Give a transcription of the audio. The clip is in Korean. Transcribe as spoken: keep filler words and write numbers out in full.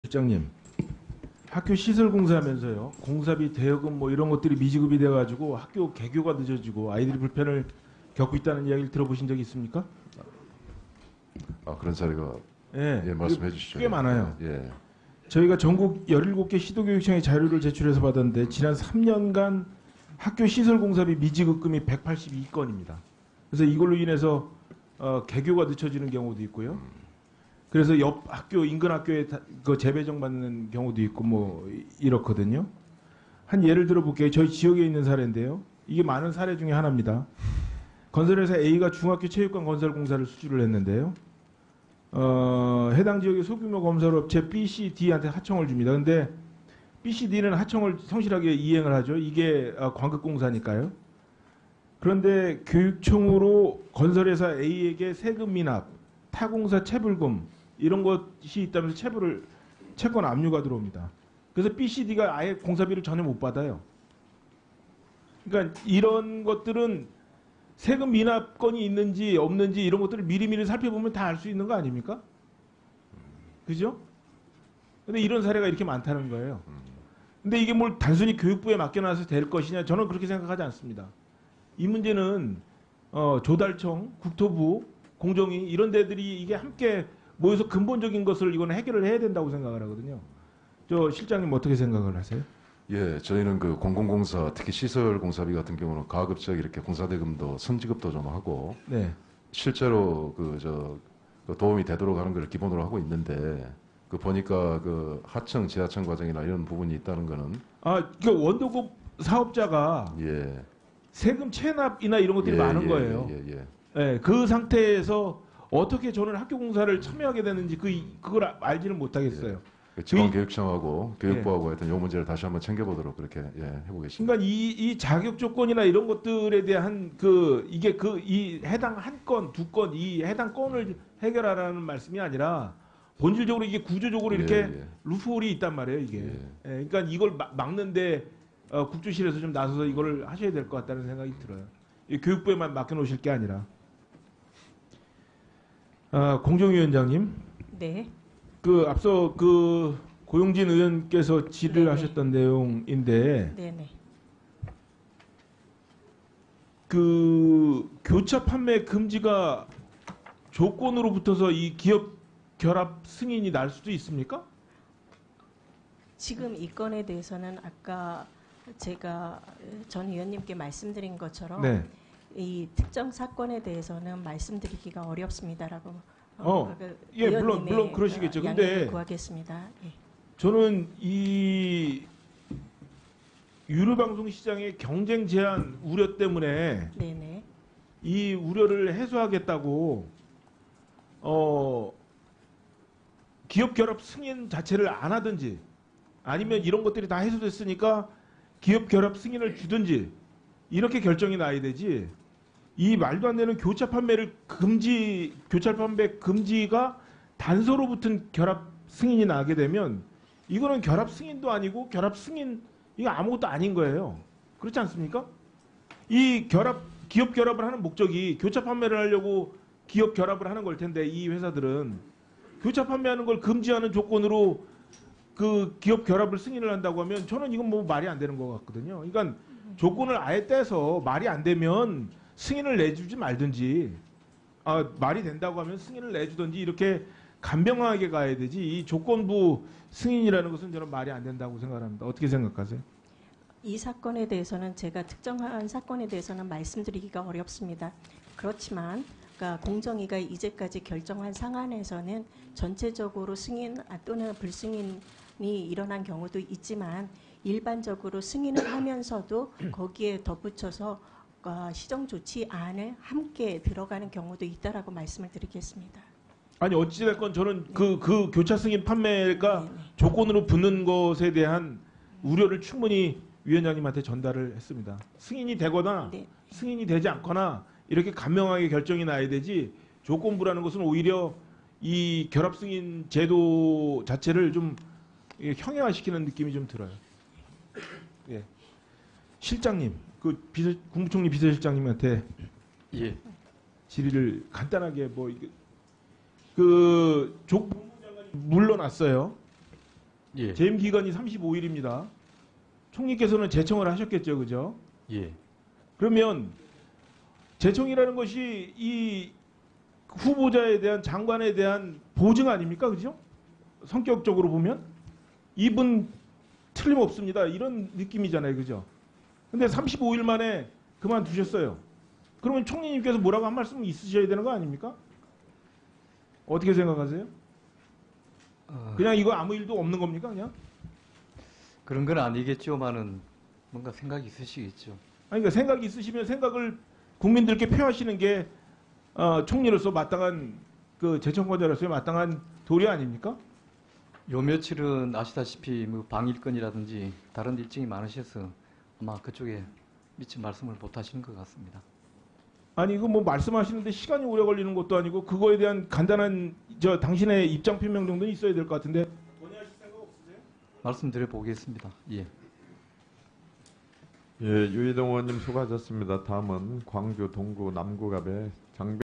실장님, 학교 시설 공사하면서요, 공사비 대여금 뭐 이런 것들이 미지급이 돼가지고 학교 개교가 늦어지고 아이들이 불편을 겪고 있다는 이야기를 들어보신 적이 있습니까? 아, 그런 사례가 예, 예, 말씀해 주시죠. 꽤 많아요. 예. 저희가 전국 열일곱 개 시도교육청에 자료를 제출해서 받았는데 지난 삼 년간 학교 시설 공사비 미지급금이 백팔십이 건입니다. 그래서 이걸로 인해서 어, 개교가 늦춰지는 경우도 있고요. 그래서 옆 학교 인근 학교에 다, 그 재배정 받는 경우도 있고 뭐 이렇거든요. 한 예를 들어볼게요. 저희 지역에 있는 사례인데요. 이게 많은 사례 중에 하나입니다. 건설회사 A가 중학교 체육관 건설 공사를 수주를 했는데요. 어, 해당 지역의 소규모 건설 업체 B, C, D한테 하청을 줍니다. 근데 B, C, D는 하청을 성실하게 이행을 하죠. 이게 어, 광급 공사니까요. 그런데 교육청으로 건설회사 A에게 세금 미납, 타공사 체불금 이런 것이 있다면서 체불을 채권 압류가 들어옵니다. 그래서 B, C, D가 아예 공사비를 전혀 못 받아요. 그러니까 이런 것들은 세금 미납건이 있는지 없는지 이런 것들을 미리미리 살펴보면 다 알 수 있는 거 아닙니까? 그죠? 근데 이런 사례가 이렇게 많다는 거예요. 근데 이게 뭘 단순히 교육부에 맡겨놔서 될 것이냐? 저는 그렇게 생각하지 않습니다. 이 문제는 어, 조달청, 국토부, 공정위 이런 데들이 이게 함께 모여서 근본적인 것을 이거는 해결을 해야 된다고 생각을 하거든요. 저 실장님 어떻게 생각을 하세요? 예, 저희는 그 공공공사, 특히 시설 공사비 같은 경우는 가급적 이렇게 공사대금도 선지급도 좀 하고, 네. 실제로 그 저 그 도움이 되도록 하는 걸 기본으로 하고 있는데, 그 보니까 그 하청, 지하청 과정이나 이런 부분이 있다는 거는 아, 그 원도급 사업자가 예, 세금 체납이나 이런 것들이 예, 많은 예, 거예요. 예, 예, 예. 네, 그 상태에서 어떻게 저는 학교 공사를 참여하게 되는지 그 그걸 아- 알지는 못하겠어요. 그 지방교육청하고 교육부하고 하여튼 이 문제를 다시 한번 챙겨보도록 그렇게 예, 해보겠습니다. 그러니까 이, 이 자격 조건이나 이런 것들에 대한 그 이게 그 이 해당 한 건, 두 건, 이 해당 건을 해결하라는 말씀이 아니라 본질적으로 이게 구조적으로 이렇게 예, 예. 루프홀이 있단 말이에요, 이게. 예. 예, 그러니까 이걸 막, 막는데 어, 국조실에서 좀 나서서 이걸 하셔야 될 것 같다는 생각이 들어요. 이 교육부에만 맡겨놓으실 게 아니라. 아, 공정위원장님. 네. 그 앞서 그 고용진 의원께서 질의를 네네. 하셨던 내용인데 네네. 그 교차 판매 금지가 조건으로 붙어서 이 기업 결합 승인이 날 수도 있습니까? 지금 이 건에 대해서는 아까 제가 전 의원님께 말씀드린 것처럼 네. 이 특정 사건에 대해서는 말씀드리기가 어렵습니다라고. 어, 그 예, 물론 의원님의, 물론 그러시겠죠. 어, 근데 양해를 구하겠습니다. 예. 저는 이 유료 방송 시장의 경쟁 제한 우려 때문에 네네. 이 우려를 해소하겠다고 어 기업 결합 승인 자체를 안 하든지 아니면 이런 것들이 다 해소됐으니까 기업 결합 승인을 주든지 이렇게 결정이 나야 되지. 이 말도 안 되는 교차 판매를 금지, 교차 판매 금지가 단서로 붙은 결합 승인이 나게 되면 이거는 결합 승인도 아니고 결합 승인 이거 아무것도 아닌 거예요. 그렇지 않습니까? 이 결합 기업 결합을 하는 목적이 교차 판매를 하려고 기업 결합을 하는 걸 텐데 이 회사들은 교차 판매하는 걸 금지하는 조건으로 그 기업 결합을 승인을 한다고 하면 저는 이건 뭐 말이 안 되는 것 같거든요. 그러니까 조건을 아예 떼서 말이 안 되면 승인을 내주지 말든지 아, 말이 된다고 하면 승인을 내주든지 이렇게 간병하게 가야 되지 이 조건부 승인이라는 것은 저는 말이 안 된다고 생각합니다. 어떻게 생각하세요? 이 사건에 대해서는 제가 특정한 사건에 대해서는 말씀드리기가 어렵습니다. 그렇지만 그러니까 공정위가 이제까지 결정한 상한에서는 전체적으로 승인 아, 또는 불승인이 일어난 경우도 있지만 일반적으로 승인을 하면서도 거기에 덧붙여서 어, 시정조치안을 함께 들어가는 경우도 있다라고 말씀을 드리겠습니다. 아니 어찌됐건 저는 그, 그 교차 승인 판매가 네네. 조건으로 붙는 것에 대한 우려를 충분히 위원장님한테 전달을 했습니다. 승인이 되거나 네. 승인이 되지 않거나 이렇게 간명하게 결정이 나야 되지 조건부라는 것은 오히려 이 결합 승인 제도 자체를 좀 형해화시키는 느낌이 좀 들어요. 예. 실장님, 그 비서, 국무총리 비서실장님한테 예. 질의를 간단하게 뭐 이게 그 조 본부장관이 물러났어요. 예. 재임 기간이 삼십오 일입니다. 총리께서는 재청을 하셨겠죠, 그죠? 예. 그러면 재청이라는 것이 이 후보자에 대한 장관에 대한 보증 아닙니까, 그죠? 성격적으로 보면 이분 틀림없습니다. 이런 느낌이잖아요, 그죠? 근데 삼십오 일 만에 그만두셨어요. 그러면 총리님께서 뭐라고 한 말씀 있으셔야 되는 거 아닙니까? 어떻게 생각하세요? 어, 그냥 이거 아무 일도 없는 겁니까, 그냥? 그런 건 아니겠지만은 뭔가 생각이 있으시겠죠. 아니, 그러니까 생각이 있으시면 생각을 국민들께 표하시는 게 어, 총리로서 마땅한 그 재청관자로서의 마땅한 도리 아닙니까? 요 며칠은 아시다시피 뭐 방일권이라든지 다른 일정이 많으셔서 아마 그쪽에 미처 말씀을 못 하시는 것 같습니다. 아니 이거 뭐 말씀하시는데 시간이 오래 걸리는 것도 아니고 그거에 대한 간단한 저 당신의 입장 표명 정도는 있어야 될 것 같은데 논의하실 생각 없으세요? 말씀드려 보겠습니다. 예. 예, 유이동 의원님 수고하셨습니다. 다음은 광주 동구 남구갑의 장배